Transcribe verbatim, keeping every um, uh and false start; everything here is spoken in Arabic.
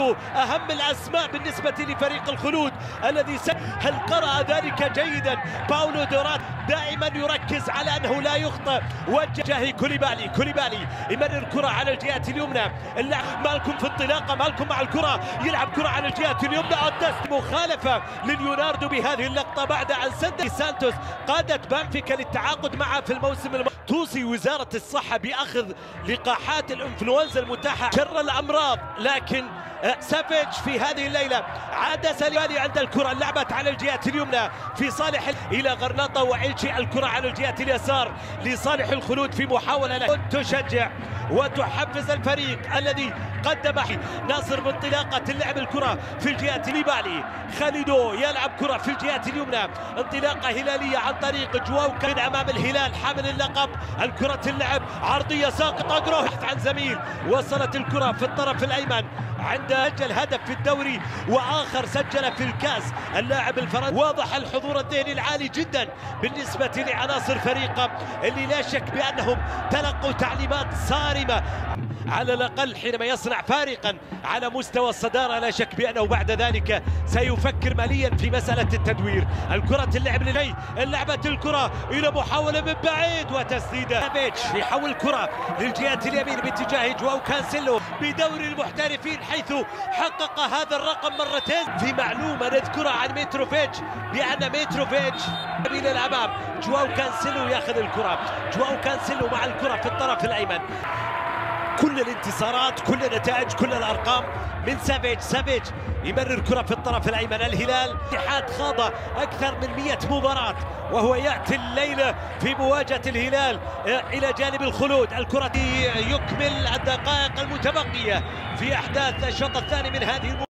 يبدو أهم الأسماء بالنسبة لفريق الخلود الذي س... هل قرأ ذلك جيدا؟ باولو دورات دائما يركز على أنه لا يخطئ. وجه كوليبالي، كوليبالي يمرر الكرة على الجهة اليمنى، اللاعب مالكم في انطلاقة، مالكم مع الكرة يلعب كرة على الجهة اليمنى، الدست مخالفة لليوناردو بهذه اللقطة بعد أن سدد سانتوس قادة بنفيكا للتعاقد معه في الموسم الماضي. توصي وزارة الصحة بأخذ لقاحات الإنفلونزا المتاحة شر الأمراض، لكن سافيتش في هذه الليلة عاد سليماني عند الكرة، لعبت على الجهة اليمنى في صالح إلى غرناطة وإلشي، الكرة على الجهة اليسار لصالح الخلود في محاولة له. تشجع وتحفز الفريق الذي قدم ناصر بانطلاقة اللعب الكرة في الجهة ليبالي، خالدو يلعب كرة في الجهة اليمنى، انطلاقة هلالية عن طريق جواو كان أمام الهلال حامل اللقب، الكرة اللعب عرضية ساقطة جروح عن زميل، وصلت الكرة في الطرف الأيمن عند سجل هدف في الدوري وآخر سجل في الكاس اللاعب الفرنسي. واضح الحضور الذهني العالي جدا بالنسبة لعناصر فريقه اللي لا شك بأنهم تلقوا تعليمات صارمة على الأقل حينما يصنع فارقا على مستوى الصدارة. لا شك بأنه بعد ذلك سيفكر ماليا في مسألة التدوير. الكرة اللعب للي اللعبة الكرة إلى محاولة من بعيد وتسديدة. سافيتش يحول الكرة للجهة اليمين باتجاه جواو كانسيلو بدوري المحترفين حيث حقق هذا الرقم مرتين. في معلومة نذكرها عن ميتروفيتش بأن ميتروفيتش إلى الأمام، جواو كانسيلو يأخذ الكرة، جواو كانسيلو مع الكرة في الطرف الأيمن. كل الانتصارات، كل النتائج، كل الارقام من سافيتش. سافيتش يمرر كرة في الطرف الايمن. الهلال الاتحاد خاض اكثر من مئة مباراة وهو ياتي الليله في مواجهة الهلال الى جانب الخلود. الكرة يكمل الدقائق المتبقية في احداث الشوط الثاني من هذه